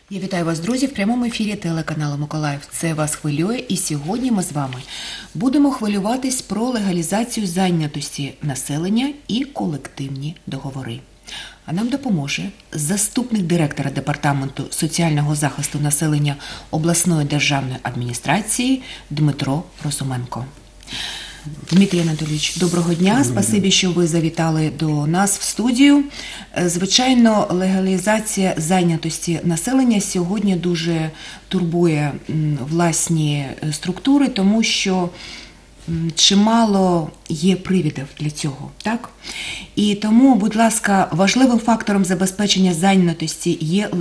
Я вітаю вас, друзі, в прямому ефірі телеканалу «Миколаїв». Це вас хвилює, і сьогодні ми з вами будемо хвилюватись про легалізацію зайнятості населення і колективні договори. А нам допоможе заступник директора Департаменту соціального захисту населення обласної державної адміністрації Дмитро Розуменко. Дмитрій Анатолійович, доброго дня. Спасибі, що ви завітали до нас в студію. Звичайно, легалізація зайнятості населення сьогодні дуже турбує власні структури, тому що чимало є привідів для цього, так? І тому, будь ласка, важливим фактором забезпечення зайнятості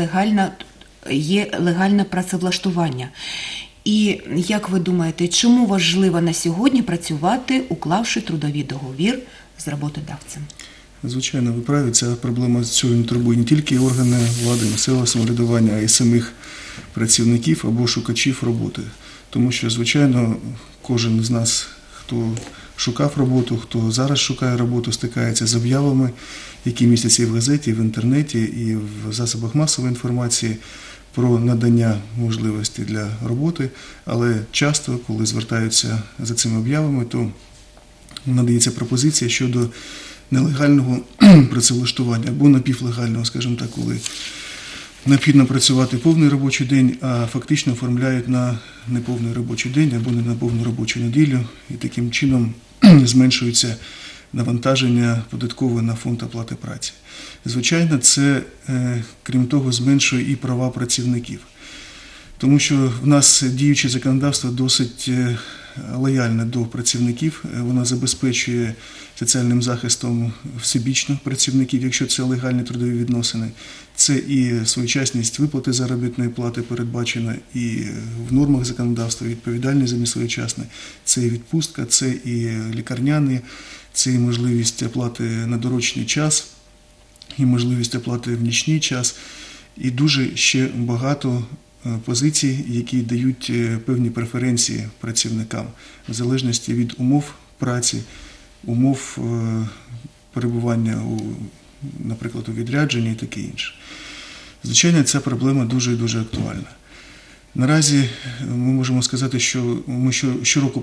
є легальне працевлаштування. І, як ви думаєте, чому важливо на сьогодні працювати, уклавши трудовий договір з роботодавцем? Звичайно, ви праві, ця проблема сьогодні турбує не тільки органи влади, місцевого самоврядування, а й самих працівників або шукачів роботи. Тому що, звичайно, кожен з нас, хто шукав роботу, хто зараз шукає роботу, стикається з об'явами, які містяться і в газеті, і в інтернеті, і в засобах масової інформації, про надання можливості для роботи, але часто, коли звертаються за цими об'явами, то надається пропозиція щодо нелегального працевлаштування або напівлегального, скажімо так, коли необхідно працювати повний робочий день, а фактично оформляють на неповний робочий день або не на повну робочу неділю, і таким чином зменшується навантаження податкове на фонд оплати праці. Звичайно, це, крім того, зменшує і права працівників. Тому що в нас діюче законодавство досить лояльне до працівників, воно забезпечує соціальним захистом всебічно працівників, якщо це легальні трудові відносини. Це і своєчасність виплати заробітної плати передбачена і в нормах законодавства, відповідальність за несвоєчасне. Це і відпустка, це і лікарняні, це і можливість оплати на доручний час, і можливість оплати в нічний час, і дуже ще багато позицій, які дають певні преференції працівникам, в залежності від умов праці, умов перебування, наприклад, у відрядженні і таке інше. Звичайно, ця проблема дуже і дуже актуальна. Наразі ми можемо сказати, що ми щороку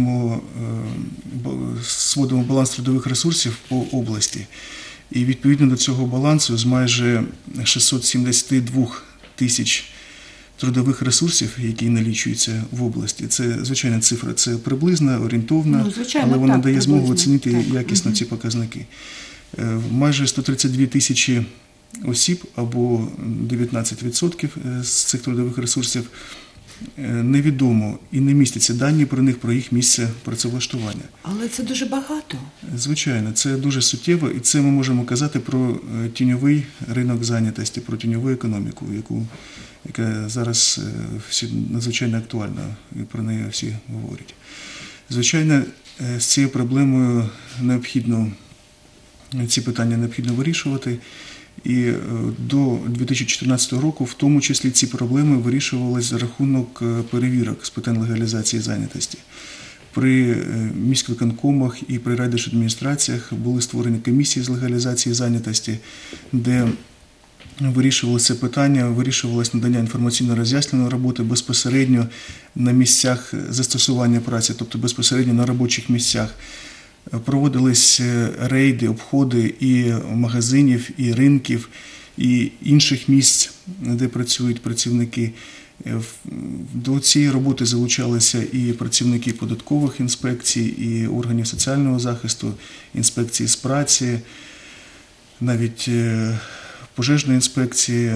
сводимо баланс трудових ресурсів по області. І відповідно до цього балансу з майже 672 тисяч трудових ресурсів, які налічуються в області, це, звичайна цифра, це приблизна, орієнтовна, але вона дає змогу оцінити якісно ці показники. Майже 132 тисячі осіб, або 19% з цих трудових ресурсів, невідомо і не містяться дані про них, про їх місце працевлаштування. Але це дуже багато. Звичайно, це дуже суттєво, і це ми можемо казати про тіньовий ринок зайнятості, про тіньову економіку, яка зараз надзвичайно актуальна, і про неї всі говорять. Звичайно, з цією проблемою ці питання необхідно вирішувати. І до 2014 року, в тому числі, ці проблеми вирішувалися за рахунок перевірок з питань легалізації зайнятості. При міськвиконкомах і при райдержадміністраціях були створені комісії з легалізації зайнятості, де вирішувалося питання, вирішувалось надання інформаційно-роз'яснювальної роботи безпосередньо на місцях застосування праці, тобто безпосередньо на робочих місцях. Проводились рейди, обходи і магазинів, і ринків, і інших місць, де працюють працівники. До цієї роботи залучалися і працівники податкових інспекцій, і органів соціального захисту, інспекції з праці, навіть пожежної інспекції,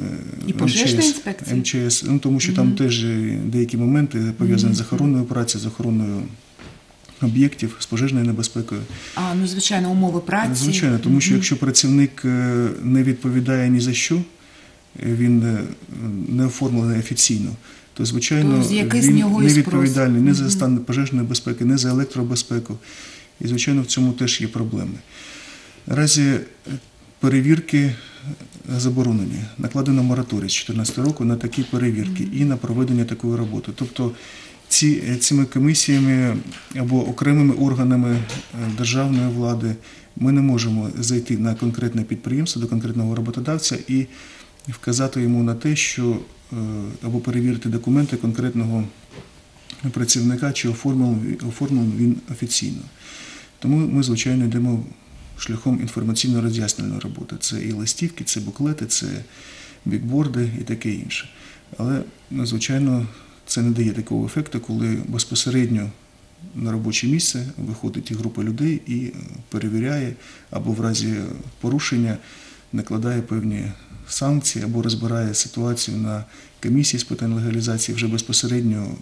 МЧС, тому що там теж деякі моменти пов'язані з охороною праці, з охороною об'єктів, з пожежною небезпекою. Звичайно, умови праці. Звичайно, тому що якщо працівник не відповідає ні за що, він не оформлений офіційно, то, звичайно, він не відповідальний ні за стан пожежної безпеки, ні за електробезпеку. І, звичайно, в цьому теж є проблеми. Наразі перевірки заборонені. Накладено мораторій з 2014 року на такі перевірки і на проведення такої роботи. Тобто цими комісіями або окремими органами державної влади ми не можемо зайти на конкретне підприємство, до конкретного роботодавця і вказати йому на те, що або перевірити документи конкретного працівника, чи оформлений він офіційно. Тому ми, звичайно, йдемо шляхом інформаційно-роз'яснювальної роботи. Це і листівки, це буклети, це бікборди і таке інше. Але, звичайно, це не дає такого ефекту, коли безпосередньо на робоче місце виходить і група людей і перевіряє, або в разі порушення накладає певні санкції, або розбирає ситуацію на комісії з питань легалізації вже безпосередньо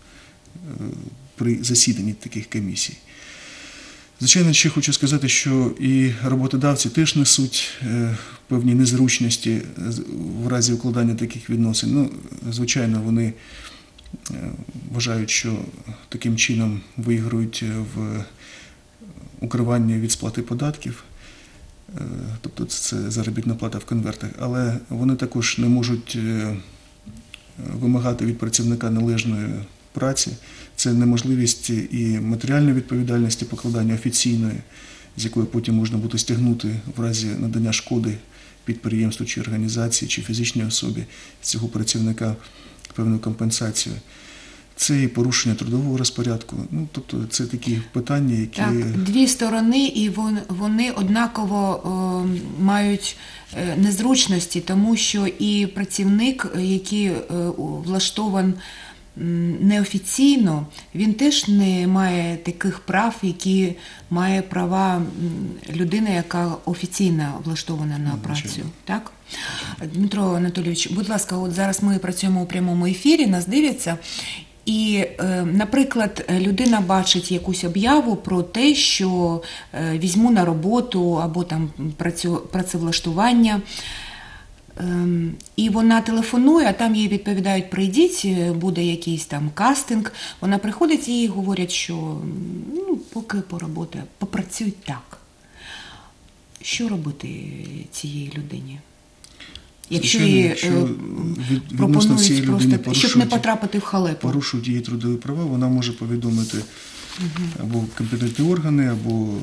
при засіданні таких комісій. Звичайно, ще хочу сказати, що і роботодавці теж несуть певні незручності в разі укладання таких відносин. Ну, звичайно, вони вважають, що таким чином виграють в укриванні від сплати податків, тобто це заробітна плата в конвертах, але вони також не можуть вимагати від працівника належної праці. Це неможливість і матеріальної відповідальності покладання офіційної, з якої потім можна буде стягнути в разі надання шкоди підприємству чи організації, чи фізичній особі з цього працівника певну компенсацію. Це і порушення трудового розпорядку. Ну, тобто це такі питання, які... Так, дві сторони, і вони однаково мають незручності, тому що і працівник, який влаштований неофіційно, він теж не має таких прав, які має права людина, яка офіційно влаштована на працю. Так? Дмитро Анатолійович, будь ласка, от зараз ми працюємо у прямому ефірі, нас дивляться, і, наприклад, людина бачить якусь об'яву про те, що візьму на роботу або там працевлаштування, і вона телефонує, а там їй відповідають: прийдіть, буде якийсь там кастинг. Вона приходить і їй говорять, що поки поработає, попрацюй так. Що робити цій людині? Якщо їй пропонують просто, щоб не потрапити в халепу. Порушують її трудові права, вона може повідомити або компетентні органи, або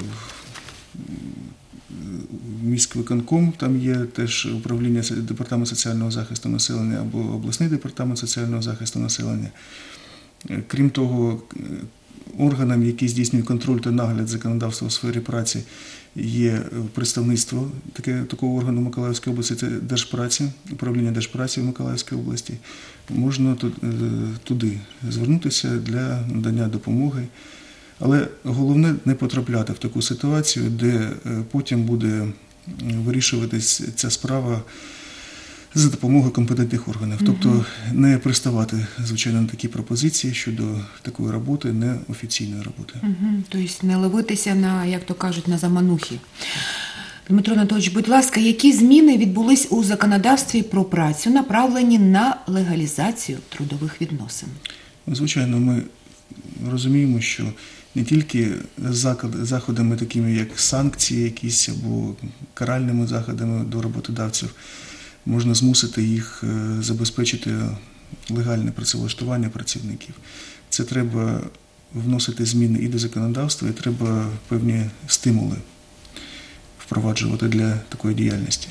міськвиконком, там є теж управління Департамент соціального захисту населення, або обласний департамент соціального захисту населення. Крім того, органам, які здійснюють контроль та нагляд законодавства у сфері праці, є представництво такого органу в Миколаївській області, це Держпраці, управління Держпраці в Миколаївській області. Можна туди звернутися для надання допомоги. Але головне не потрапляти в таку ситуацію, де потім буде вирішуватись ця справа за допомогою компетентних органів. Тобто не приставати, звичайно, на такі пропозиції щодо такої роботи, неофіційної роботи. Тобто не ловитися на, як то кажуть, на заманухи. Дмитро Анатолійович, будь ласка, які зміни відбулись у законодавстві про працю, направлені на легалізацію трудових відносин? Звичайно, ми розуміємо, що не тільки заходами такими, як санкції якісь, або каральними заходами до роботодавців, можна змусити їх забезпечити легальне працевлаштування працівників. Це треба вносити зміни і до законодавства, і треба певні стимули впроваджувати для такої діяльності.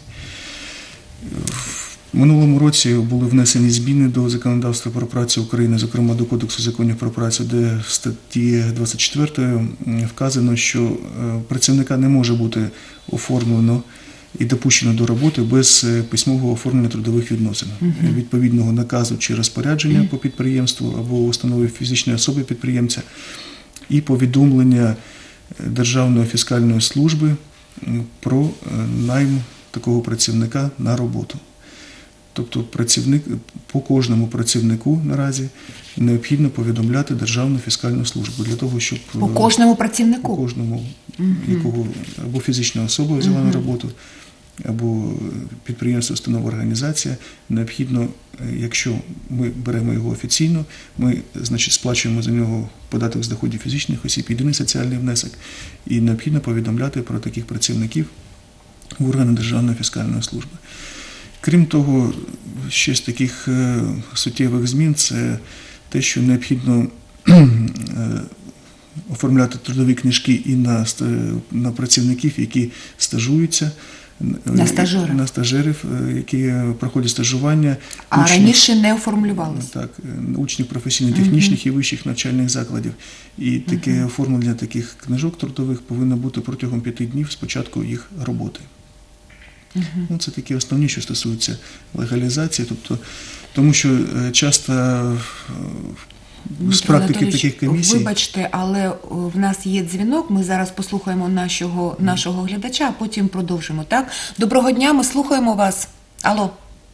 В минулому році були внесені зміни до законодавства про працю України, зокрема до Кодексу законів про працю, де в статті 24 вказано, що працівника не може бути оформлено і допущено до роботи без письмового оформлення трудових відносин, відповідного наказу чи розпорядження по підприємству або установі фізичної особи підприємця, і повідомлення Державної фіскальної служби про найм такого працівника на роботу. Тобто по кожному працівнику наразі необхідно повідомляти Державну фіскальну службу для того, щоб... По кожному працівнику? По кожному, якого або фізична особа взяла на роботу, або підприємство, установа, організація. Необхідно, якщо ми беремо його офіційно, ми, значить, сплачуємо за нього податок з доходів фізичних осіб, єдиний соціальний внесок, і необхідно повідомляти про таких працівників в органи Державної фіскальної служби. Крім того, ще з таких суттєвих змін – це те, що необхідно оформляти трудові книжки і на працівників, які стажуються На стажерів, які проходять стажування. А раніше не оформлювалися? Так, учнів професійно-технічних і вищих навчальних закладів. І таке оформлення таких книжок трудових повинно бути протягом 5 днів з початку їх роботи. Ну, це такі основні, що стосуються легалізації, тому що часто з практики таких комісій... Вибачте, але в нас є дзвінок, ми зараз послухаємо нашого глядача, а потім продовжимо, так? Доброго дня, ми слухаємо вас. Алло.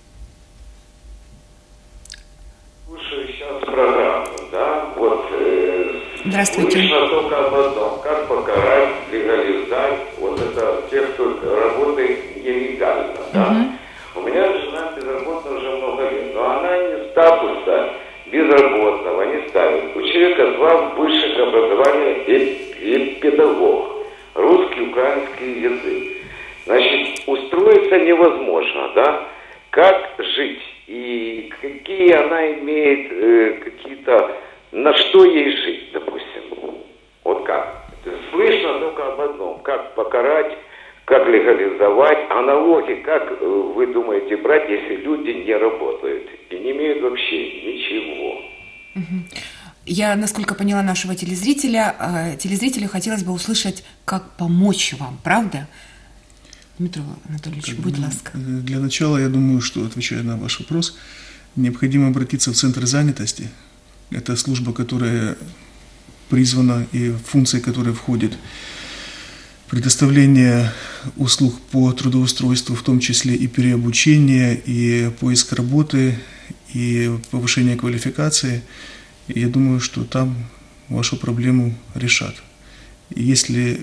Слушаю сейчас программу, да, вот Здравствуйте. слышно только об одном, как покарать, легализовать вот это тех, кто работает нелегально, да. У меня жена безработна уже много лет, но она не статуса безработного не ставит. У человека 2 высших образования и педагог, русский, украинский язык. Значит, устроиться невозможно, да? Как жить? И какие она имеет какие-то... На что ей жить, допустим? Вот как? Слышно только об одном. Как покарать, как легализовать. А налоги, как вы думаете, брать, если люди не работают и не имеют вообще ничего? Я, насколько поняла нашего телезрителю хотелось бы услышать, как помочь вам, правда? Дмитрий Анатольевич, будь ласка. Для начала, я думаю, что, отвечая на ваш вопрос, необходимо обратиться в Центр занятости. Это служба, которая призвана и функции которой входит предоставление услуг по трудоустройству, в том числе и переобучение, и поиск работы, и повышение квалификации. И я думаю, что там вашу проблему решат. И если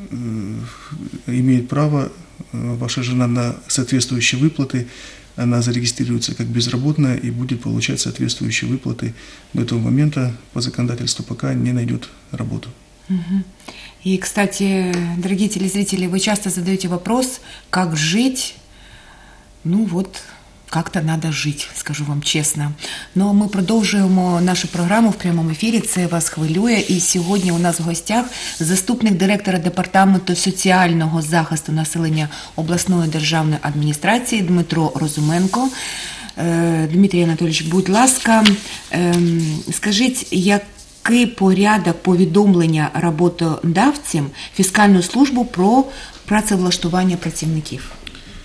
имеет право ваша жена на соответствующие выплаты, она зарегистрируется как безработная и будет получать соответствующие выплаты до того момента по законодательству, пока не найдет работу. И, кстати, дорогие телезрители, вы часто задаете вопрос, как жить. Ну вот, как-то надо жить, скажу вам чесно. Но ми продовжуємо нашу програму в прямому ефірі «Це вас хвилює». І сьогодні у нас в гостях заступник директора Департаменту соціального захисту населення обласної державної адміністрації Дмитро Розуменко. Дмитрій Анатолійович, будь ласка, скажіть, який порядок повідомлення роботодавцям фіскальну службу про працевлаштування працівників?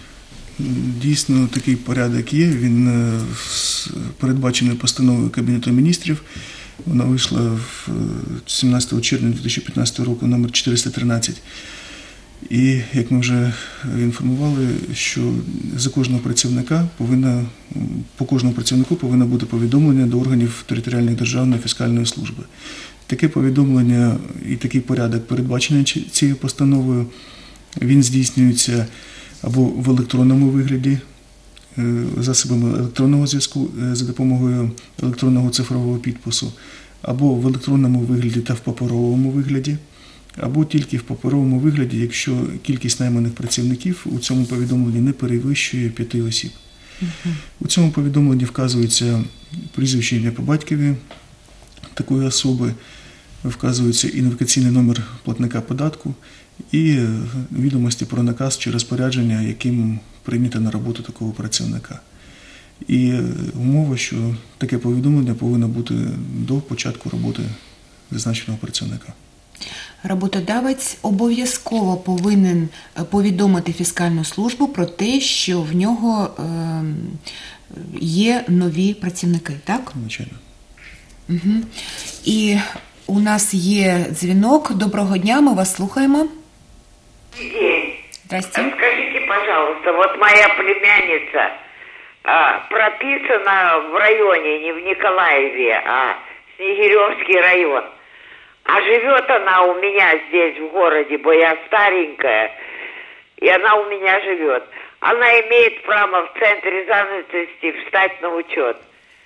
Дійсно, такий порядок є, він передбачений постановою Кабінету міністрів. Вона вийшла 17 червня 2015 року, номер 413. І, як ми вже інформували, що за кожного працівника по кожному працівнику повинно бути повідомлення до органів територіальної державної фіскальної служби. Таке повідомлення і такий порядок передбачений цією постановою. Він здійснюється або в електронному вигляді, засобами електронного зв'язку за допомогою електронного цифрового підпису, або в електронному вигляді та в паперовому вигляді, або тільки в паперовому вигляді, якщо кількість найманих працівників у цьому повідомленні не перевищує 5 осіб. У цьому повідомленні вказується прізвище, ім'я по батькові такої особи, вказується ідентифікаційний номер платника податку і відомості про наказ чи розпорядження, яким прийнято на роботу такого працівника. І умова, що таке повідомлення повинно бути до початку роботи зазначеного працівника. Роботодавець обов'язково повинен повідомити фіскальну службу про те, що в нього є нові працівники, так? Звичайно. І у нас є дзвінок. Доброго дня, ми вас слухаємо. День. Здрасте. Скажите, пожалуйста, вот моя племянница прописана в районе, не в Николаеве, а Снегиревский район. А живет она у меня здесь, в городе, бо я старенькая, и она у меня живет. Она имеет право в центре занятости встать на учет.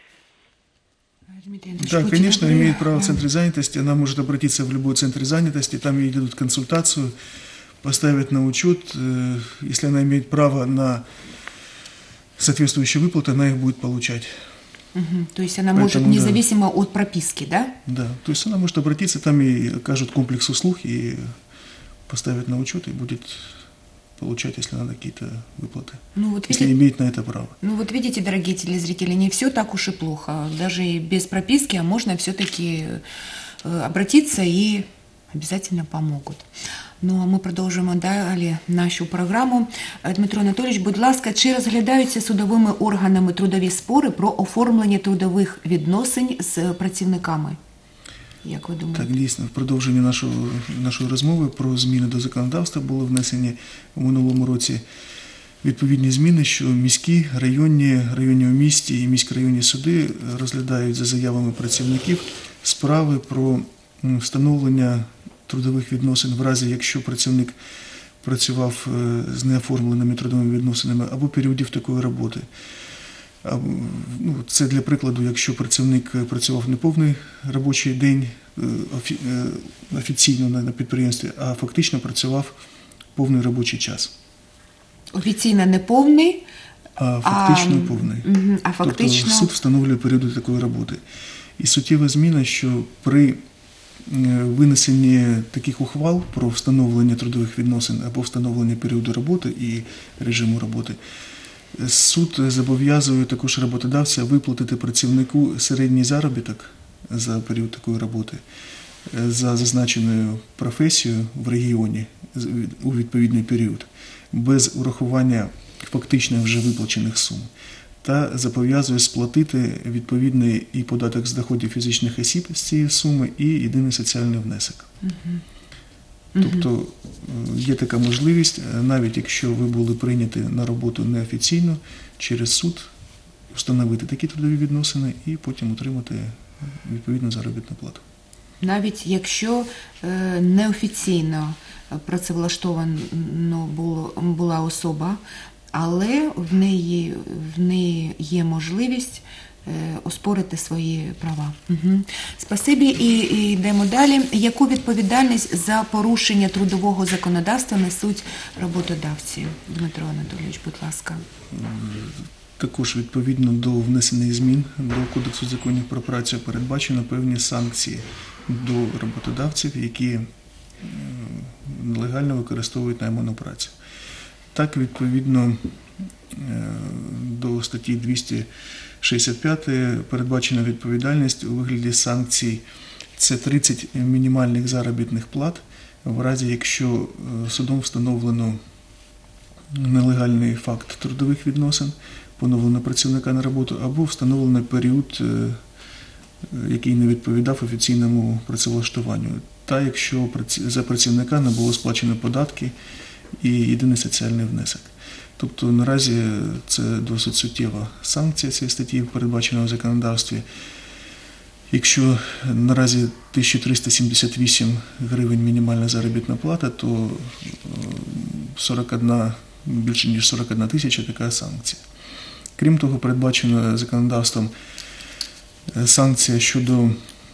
Да, конечно, имеет право в центре занятости. Она может обратиться в любой центр занятости, там ей дадут консультацию, поставят на учет. Если она имеет право на соответствующие выплаты, она их будет получать. То есть она может независимо от прописки, да? Да, то есть она может обратиться, там ей окажут комплекс услуг и поставят на учет, и будет получать, если надо, какие-то выплаты, Ну, вот если видите, имеет на это право. ну вот видите, дорогие телезрители, не все так уж и плохо. Даже и без прописки, а можно все-таки обратиться и обязательно помогут. Ну, а ми продовжуємо далі нашу програму. Дмитро Анатолійович, будь ласка, чи розглядаються судовими органами трудові спори про оформлення трудових відносин з працівниками? Як ви думаєте? Так, дійсно, в продовженні нашої розмови про зміни до законодавства були внесені у минулому році відповідні зміни, що міські, районні в місті і міськрайонні суди розглядають за заявами працівників справи про встановлення трудових відносин в разі, якщо працівник працював з неоформленими трудовими відносинами або періодів такої роботи. Це для прикладу, якщо працівник працював не повний робочий день офіційно на підприємстві, а фактично працював повний робочий час. Офіційно не повний, А фактично повний. А фактично... Тобто суд встановлює періоди такої роботи. І суттєва зміна, що при винесенні таких ухвал про встановлення трудових відносин або встановлення періоду роботи і режиму роботи, суд зобов'язує також роботодавця виплатити працівнику середній заробіток за період такої роботи за зазначеною професією в регіоні у відповідний період, без урахування фактично вже виплачених сум, та зобов'язує сплатити відповідний і податок з доходів фізичних осіб з цієї суми і єдиний соціальний внесок. Тобто є така можливість, навіть якщо ви були прийняті на роботу неофіційно, через суд встановити такі трудові відносини і потім отримати відповідну заробітну плату. Навіть якщо неофіційно працевлаштована була особа, але в неї є можливість оспорити свої права. Спасибі. І йдемо далі. Яку відповідальність за порушення трудового законодавства несуть роботодавці? Дмитро Анатолійович, будь ласка. Також відповідно до внесених змін до Кодексу законів про працю передбачено певні санкції до роботодавців, які нелегально використовують найману працю. Так, відповідно до статті 265 передбачена відповідальність у вигляді санкцій. Це 30 мінімальних заробітних плат в разі, якщо судом встановлено нелегальний факт трудових відносин, поновлено працівника на роботу або встановлено період, який не відповідав офіційному працевлаштуванню. Та якщо за працівника не було сплачено податки і єдиний соціальний внесок. Тобто наразі це досить суттєва санкція цієї статті, передбачена в законодавстві. Якщо наразі 1378 гривень мінімальна заробітна плата, то більше ніж 41 тисяча така санкція. Крім того, передбачено законодавством санкція щодо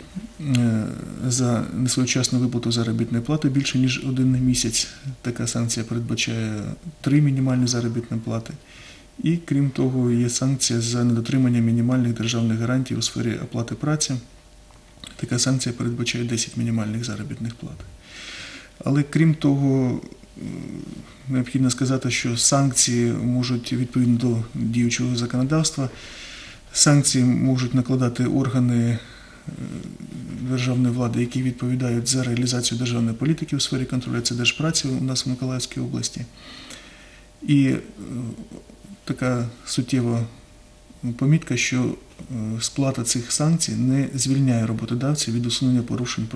за несвоєчасну виплату заробітної плати більше ніж 1 місяць. Така санкція передбачає 3 мінімальні заробітні плати. І крім того, є санкція за недотримання мінімальних державних гарантій у сфері оплати праці. Така санкція передбачає 10 мінімальних заробітних плат. Але крім того, необхідно сказати, що санкції можуть, відповідно до діючого законодавства, санкції можуть накладати органи державної влади, які відповідають за реалізацію державної політики у сфері контролю, це Держпраці у нас в Миколаївській області. І така суттєва помітка, що сплата цих санкцій не звільняє роботодавців від усунення порушень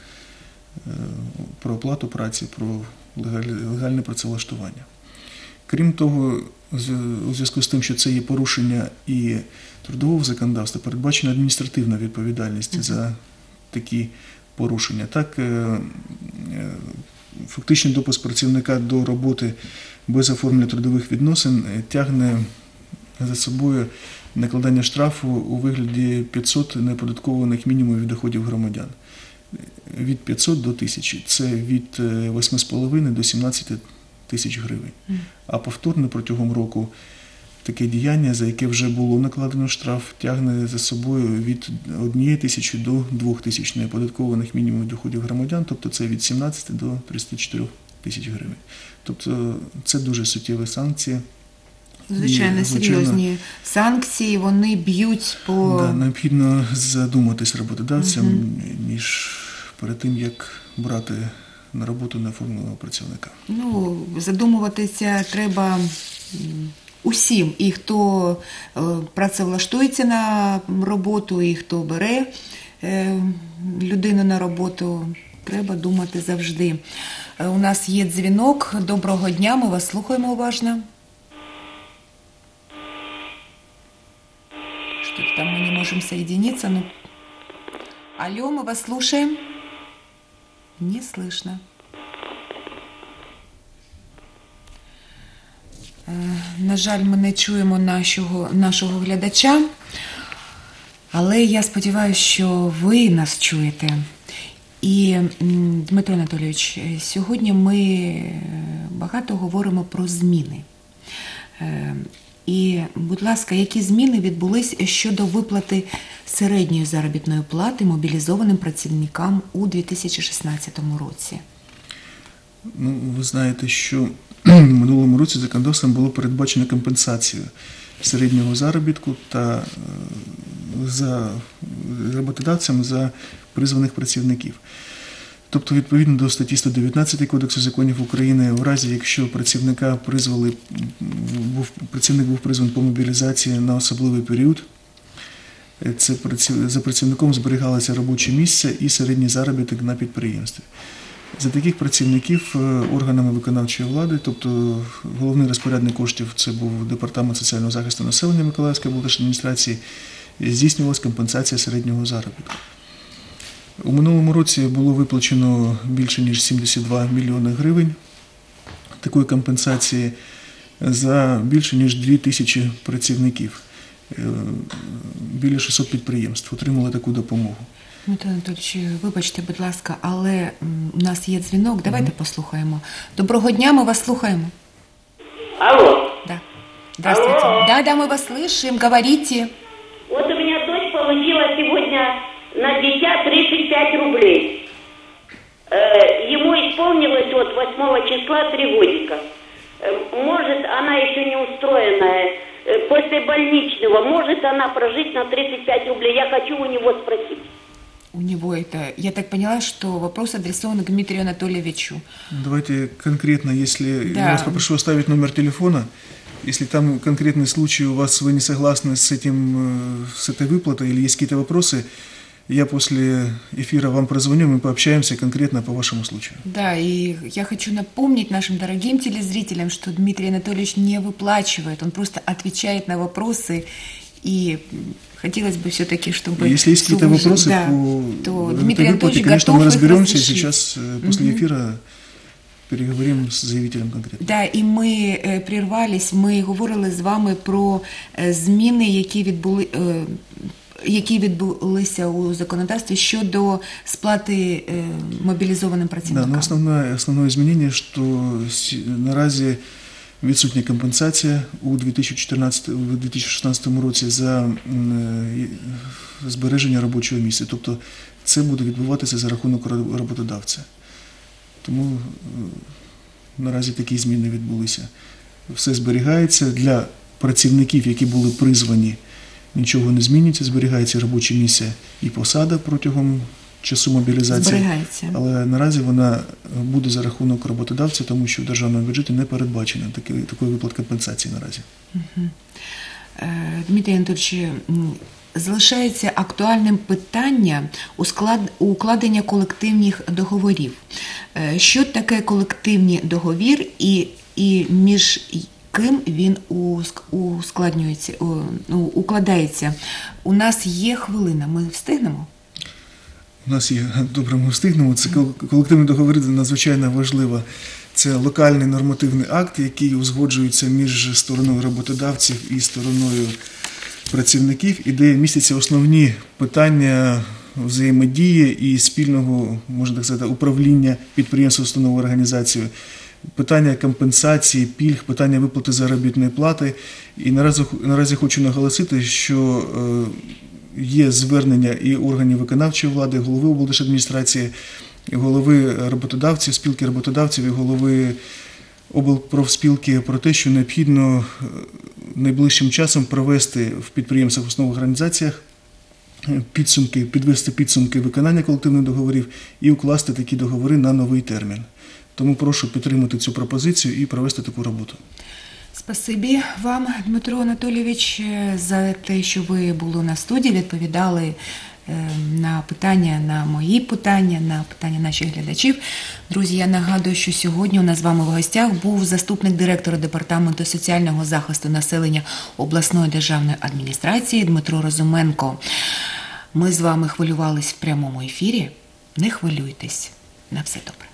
про оплату праці, про легальне працевлаштування. Крім того, у зв'язку з тим, що це є порушення і трудового законодавства, передбачена адміністративна відповідальність за такі порушення. Так, фактичний допуск працівника до роботи без оформлення трудових відносин тягне за собою накладання штрафу у вигляді 500 неоподаткованих мінімумів доходів громадян. Від 500 до 1000. Це від 8,5 до 17 тисяч гривень. А повторно протягом року таке діяння, за яке вже було накладено штраф, тягне за собою від 1 тисячі до 2 тисяч неоподаткованих мінімумів доходів громадян, тобто це від 17 до 34 тисяч гривень. Тобто це дуже суттєві санкції. Звичайно, І, серйозні санкції, вони б'ють по... Да, необхідно задуматись роботодавцям, ніж перед тим, як брати на роботу неоформленого працівника. Ну, задумуватися треба усім, і хто працевлаштується на роботу, і хто бере людину на роботу, треба думати завжди. У нас є дзвінок. Доброго дня, ми вас слухаємо уважно. Что-то там мы не можем соединиться. Ну... Алло, мы вас слушаем. Не слышно. На жаль, ми не чуємо нашого глядача, але я сподіваюся, що ви нас чуєте. І, Дмитро Анатолійович, сьогодні ми багато говоримо про зміни. І, будь ласка, які зміни відбулись щодо виплати середньої заробітної плати мобілізованим працівникам у 2016 році? Ну, ви знаєте, що в минулому році законодавством було передбачено компенсацію середнього заробітку та за роботодавцям за призваних працівників. Тобто, відповідно до статті 119 Кодексу законів України, в разі, якщо працівник був призваний по мобілізації на особливий період, за працівником зберігалося робоче місце і середній заробіток на підприємстві. За таких працівників органами виконавчої влади, тобто головний розпорядник коштів, це був Департамент соціального захисту населення Миколаївської облдержадміністрації, здійснювалася компенсація середнього заробітку. У минулому році було виплачено більше ніж 72 мільйони гривень такої компенсації за більше ніж 2000 працівників. Біля 600 підприємств отримали таку допомогу. Дмитро Анатолійович, вибачте, будь ласка, але у нас є дзвінок, давайте послухаємо. Доброго дня, ми вас слухаємо. Алло. Да. Здравствуйте. Алло. Да, мы вас слышим, говорите. Вот у меня дочь получила сегодня на дитя 35 рублей. Ему исполнилось вот 8 числа 3 годика. Может, она еще не устроенная, после больничного, может она прожить на 35 рублей? Я хочу у него спросить. У него это, я так поняла, что вопрос адресован к Дмитрию Анатольевичу. Давайте конкретно, если Да. я вас попрошу оставить номер телефона, если там конкретный случай у вас, вы не согласны с этой выплатой или есть какие-то вопросы, я после эфира вам прозвоню, мы пообщаемся конкретно по вашему случаю. Да, и я хочу напомнить нашим дорогим телезрителям, что Дмитрий Анатольевич не выплачивает, он просто отвечает на вопросы, и хотелось бы все-таки, чтобы... Если есть какие-то вопросы то по Дмитрий этой выплате, Анатольевич конечно, готов мы их разберемся разрешить. сейчас после эфира. Переговоримо з заявителем конкретно. Да, і ми прервались, ми говорили з вами про зміни, які відбулися у законодавстві щодо сплати мобілізованим Да, працівникам. но основное изменение, что наразі відсутня компенсація у 2016 році за збереження робочого місця. Тобто це буде відбуватися за рахунок роботодавця. Тому наразі такі зміни відбулися. Все зберігається. Для працівників, які були призвані, нічого не змінюється, зберігається робоче місце і посада протягом часу мобілізації. Зберігається. Але наразі вона буде за рахунок роботодавця, тому що в державному бюджеті не передбачено такої виплат компенсації наразі. Дмитрій Анатольович, залишається актуальним питання укладення колективних договорів. Що таке колективний договір і між ким він укладається? У нас є хвилина, ми встигнемо? У нас є, добре, ми встигнемо. Це колективний договір надзвичайно важливо. Це локальний нормативний акт, який узгоджується між стороною роботодавців і стороною працівників, і де містяться основні питання взаємодії і спільного, можна так сказати, управління підприємством, установою, організацією, питання компенсації, пільг, питання виплати заробітної плати. І наразі хочу наголосити, що є звернення і органів виконавчої влади, голови облдержадміністрації і голови роботодавців, спілки роботодавців, і голови облпрофспілки про те, що необхідно найближчим часом провести в підприємствах, установах, організаціях підвести підсумки виконання колективних договорів і укласти такі договори на новий термін. Тому прошу підтримати цю пропозицію і провести таку роботу. Спасибі вам, Дмитро Анатолійович, за те, що ви були на студії, відповідали на питання, на мої питання, на питання наших глядачів. Друзі, я нагадую, що сьогодні у нас з вами в гостях був заступник директора Департаменту соціального захисту населення обласної державної адміністрації Дмитро Розуменко. Ми з вами хвилювались в прямому ефірі. Не хвилюйтесь. На все добре.